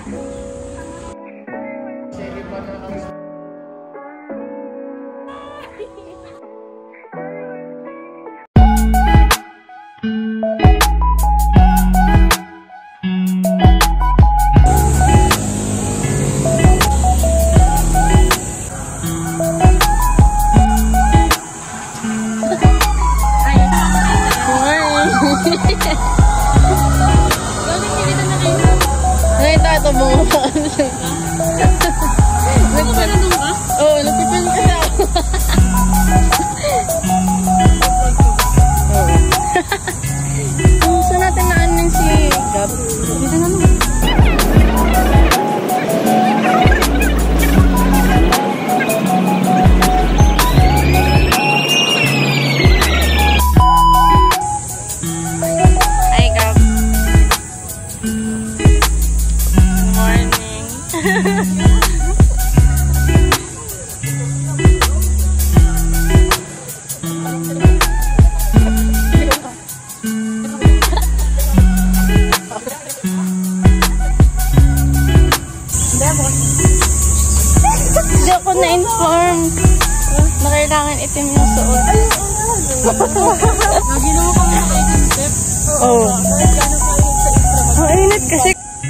Hindi ako na-inform na kailangan itim yung suot. Lagi naman kami naka-itim step. Oo. Ang init kasi.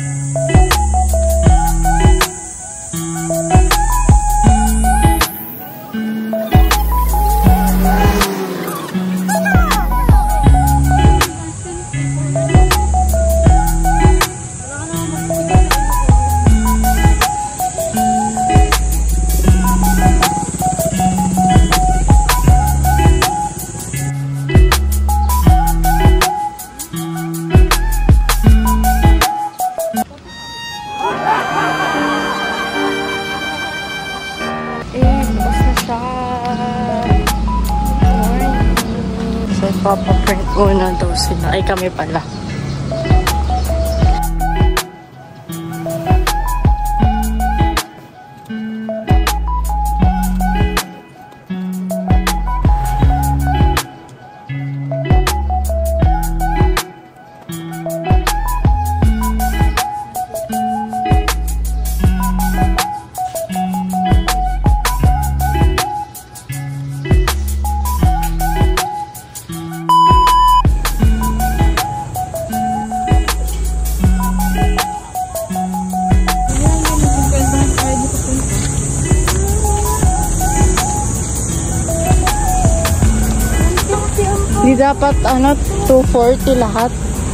Papaprint muna daw sila. Ay, kami pala. Di dapat 240 lahat.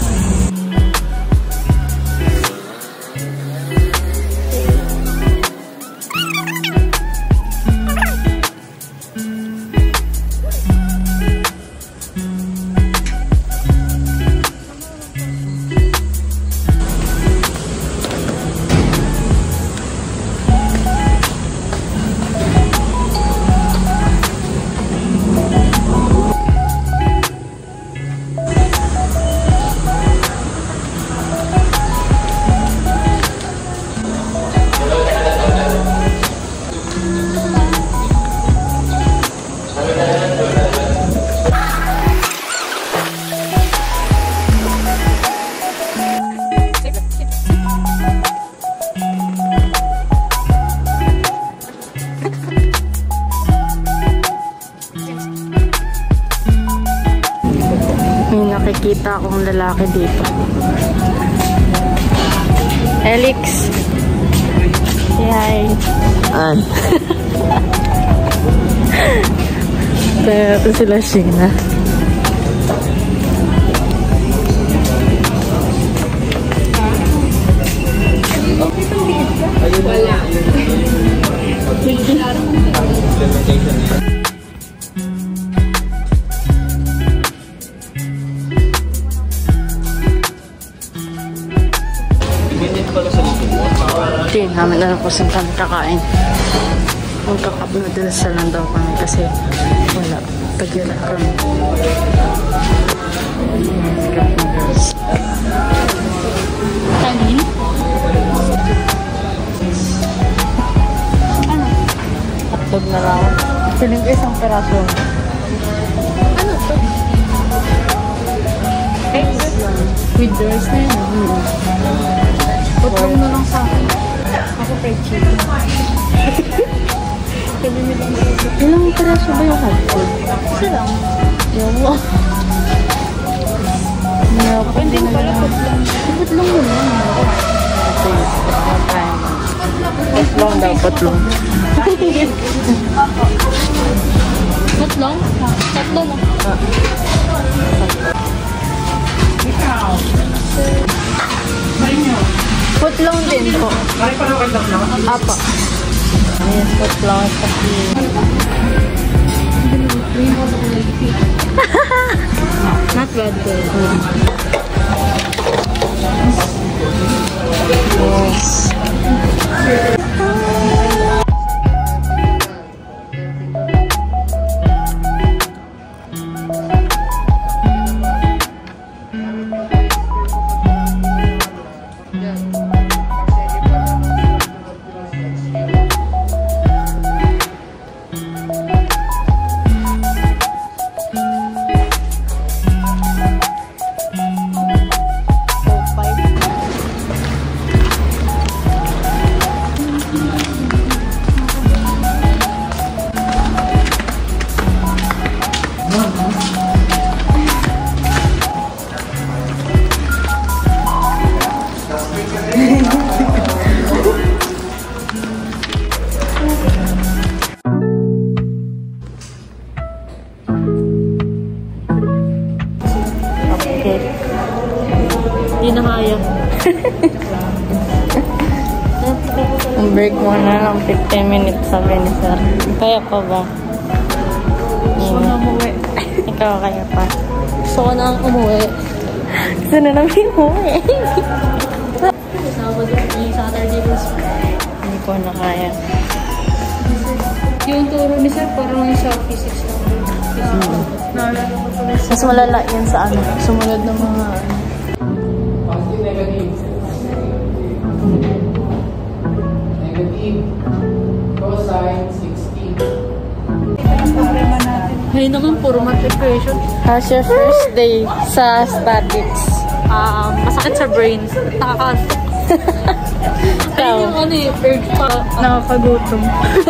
Nakikita akong lalaki dito. Alex. Say hi. Ay. Ito sila Sheena. Wala. Namin na lang kung saan kami kakain. Magkakap-noodles lang daw kami kasi wala. Pag-yala kami. Cup-noodles. Kanin? Ano? Hotdog na lang. Piling ko isang peraso. Ano to? Eggs lang. With rice na yun. Putong na lang sa akin. fried chicken. Ilang piraso ba yung hotdog? Isa lang. Yawa. Hindi mo pala putlong. Putlong mo na. Putlong daw, putlong. Putlong? Tatlo na. Putlong din po. Apo. Yes, putlong. Not bad though. Yes. Hindi na kaya. Ang break mo na lang 15 minutes sabi ni sir. Kaya pa ba? Gusto ko na umuwi. Ikaw kaya pa. Gusto ko na umuwi. Gusto na namin umuwi. Yung Saturday was Hindi ko na kaya. yung turo ni sir parang sa physics lang. Naalala ko tuloy sa Mas malala yan sa ano. Sumunod ng mga ano. Positive, negative. Negative. Cosine 60. Ngayon naman puro math equation. How's your first day sa statics? Masakit sa brain. Nakakaantok. Ikaw? Ayun yung ano eh, urge pa. Nakakagutom.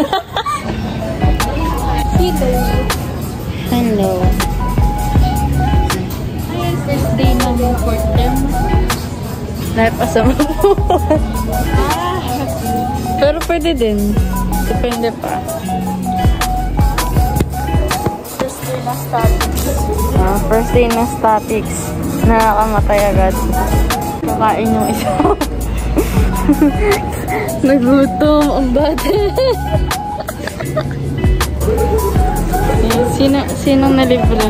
Hello. Ayun, first day ng fourth term. Life as a Mapuan. Pero pwede din. Depende pa. First day na statics. First day ng statics. Nakakamatay agad. Kakain yung isa. Nagutom ang bata. Sinong nalibre?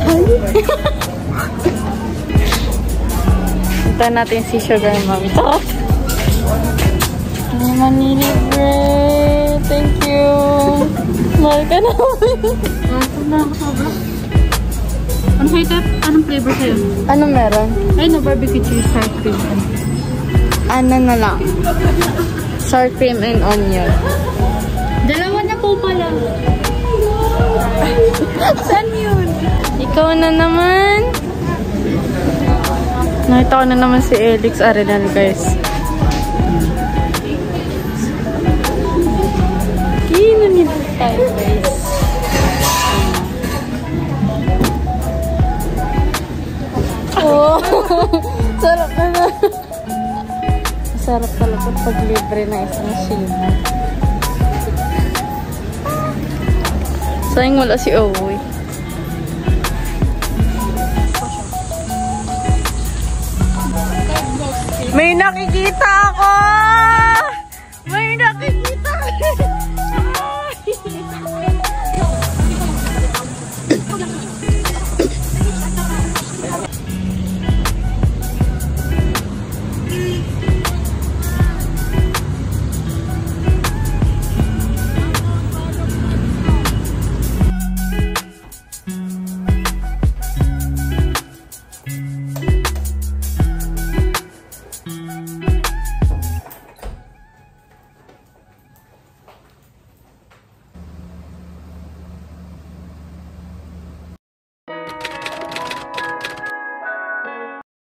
Punta natin si Sugar Mommy. Charot! Hindi man nilibre. Thank you. Mahal ka namin. Ito na ako sobra. Ano sa'yo, Tep? Anong flavor sa'yo? Ano meron? Ay, no, barbecue cheese, sour cream. Ano na lang? Sour cream and onion. Dalawa na po pala. Saan yun? Ikaw na naman. Nakita ko na naman si Elix Arenal, guys. Nandito tayo, guys. Oh, sarap na na. Sarap talaga pag libre na isang shima. Sayang wala si Owoy. May nakikita ako! May nakikita!